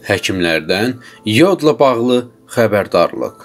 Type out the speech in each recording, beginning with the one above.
Həkimlərdən yodla bağlı xəbərdarlıq.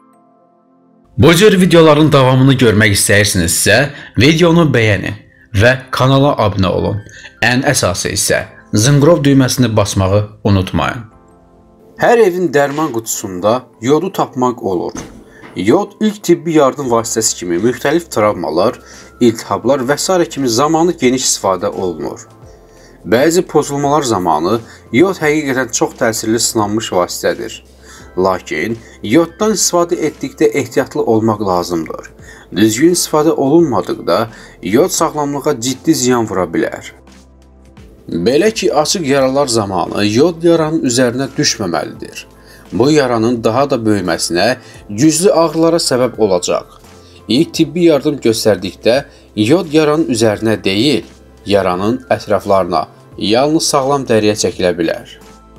Bu cür videoların davamını görmək istəyirsinizsə, videonu bəyənin və kanala abunə olun. Ən əsası isə zınqrov düyməsini basmağı unutmayın. Hər evin dərman qutusunda yodu tapmaq olur. Yod ilk tibbi yardım vasitəsi kimi müxtəlif travmalar, iltihablar və s. kimi zamanı geniş istifadə olunur. Bəzi pozulmalar zamanı yod həqiqətən çox təsirli sınanmış vasitədir. Lakin yoddan istifadə etdikdə ehtiyatlı olmaq lazımdır. Düzgün istifadə olunmadıqda yod sağlamlığa ciddi ziyan vura bilər. Belə ki, açıq yaralar zamanı yod yaranın üzərinə düşməməlidir. Bu yaranın daha da böyüməsinə, güclü ağrılara səbəb olacaq. İlk tibbi yardım göstərdikdə yod yaranın üzərinə deyil, yaranın ətraflarına, yalnız sağlam dəriyə çəkilə bilər.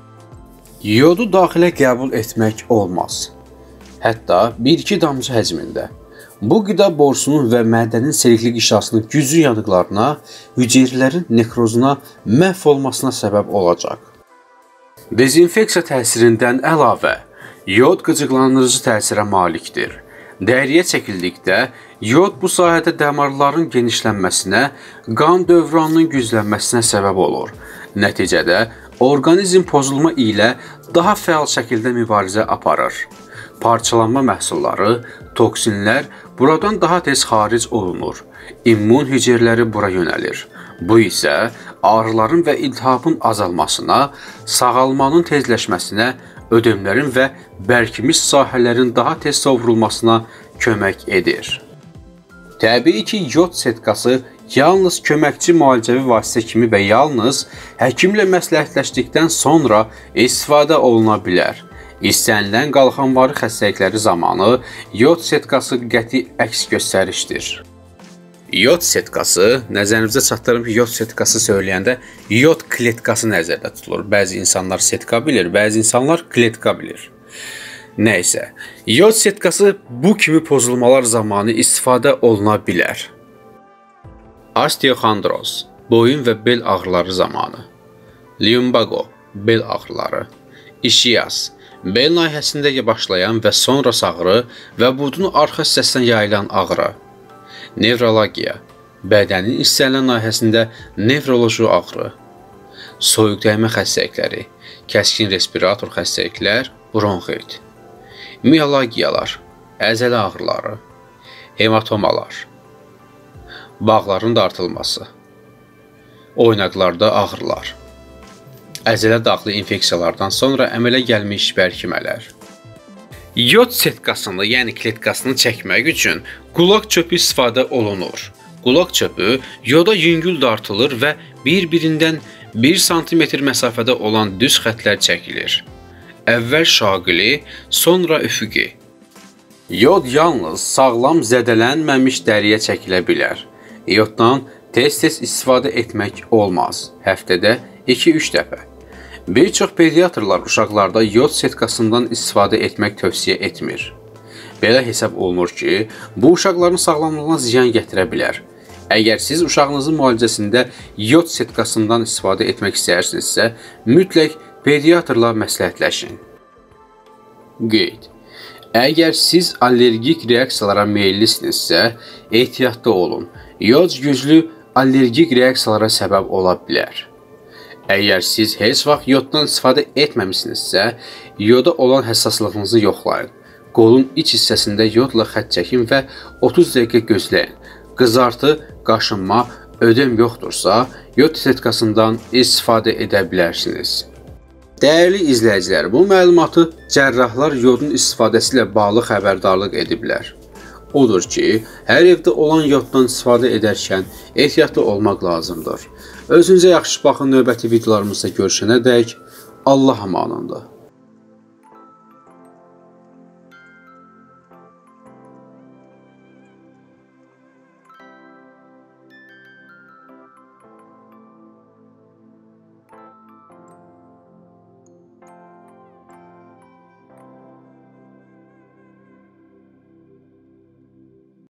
Yodu daxilə qəbul etmək olmaz. Hətta 1-2 damcı həcmində. Bu qida borusunun və mədənin selikli qişasının güclü yanıqlarına, hüceyrələrin nekrozuna, məhv olmasına səbəb olacaq. Dezinfeksiya təsirindən əlavə, yod qıcıqlandırıcı təsirə malikdir. Dəriyə çəkildikdə, yod bu sahədə damarların genişlənməsinə, qan dövranının güclənməsinə səbəb olur. Nəticədə, orqanizm pozulma ilə daha fəal şəkildə mübarizə aparır. Parçalanma məhsulları, toksinlər buradan daha tez xaric olunur. İmmun hüceyrələri bura yönəlir. Bu isə ağrıların və iltihabın azalmasına, sağalmanın tezləşməsinə, ödemlərin və bərkimiş sahələrin daha tez sovrulmasına kömək edir. Təbii ki, yod setkası yalnız köməkçi müalicəvi vasitə kimi və yalnız həkimlə məsləhətləşdikdən sonra istifadə oluna bilər. İstənilən qalxanvarı xəstəlikləri zamanı yod setkası qəti əks göstərişdir. Yod setkası, nəzərinizə çatdırım ki, yod setkası söyləyəndə yod kletkası nəzərdə tutulur. Bəzi insanlar setka bilir, bəzi insanlar kletka bilir. Nəysə, yod setkası bu kimi pozulmalar zamanı istifadə oluna bilər. Osteoxondroz, boyun və bel ağrıları zamanı. Lumbago, bel ağrıları. İşias, bel nahiyəsində başlayan və sonra ağrı və budun arxa hissəsindən yayılan ağrı. Nevrologiya, bədənin istənilən nahiyəsində nevroloji ağrı. Soyuq dəymə xəstəlikləri, kəskin respirator xəstəliklər, bronxit. Miyalogiyalar, əzələ ağrıları, hematomalar, bağların dartılması, oynaqlarda ağrılar, əzələ daxili infeksiyalardan sonra əmələ gəlmiş bərkimələr. Yod setkasını, yəni kletkasını çəkmək üçün qulaq çöpü istifadə olunur. Qulaq çöpü yoda yüngül dartılır və bir-birindən 1 sm məsafədə olan düz xətlər çəkilir. Əvvəl şaqili, sonra üfüqi. Yod yalnız sağlam zədələnməmiş dəriyə çəkilə bilər. Yoddan tez-tez istifadə etmək olmaz. Həftədə 2-3 dəfə. Bir çox pediatrlar uşaqlarda yod setkasından istifadə etmək tövsiyə etmir. Belə hesab olunur ki, bu uşaqların sağlamlığına ziyan gətirə bilər. Əgər siz uşağınızın müalicəsində yod setkasından istifadə etmək istəyirsinizsə, mütləq pediatrla məsləhətləşin. Qeyd. Əgər siz allergik reaksiyalara meyillisinizsə, ehtiyatlı olun. Yod güclü allergik reaksiyalara səbəb ola bilər. Əgər siz heç vaxt yoddan istifadə etməmisinizsə, yoda olan həssaslığınızı yoxlayın. Qolun iç hissəsində yodla xətt çəkin və 30 dəqiqə gözləyin. Qızartı, qaşınma, ödem yoxdursa, yod setkasından istifadə edə bilərsiniz. Dəyərli izləyicilər, bu məlumatı cərrahlar yodun istifadəsi ilə bağlı xəbərdarlıq ediblər. Odur ki, hər evdə olan yoddan istifadə edərkən ehtiyatlı olmaq lazımdır. Özünüzə yaxşı baxın, növbəti videolarımızda görüşənədək Allah amanında.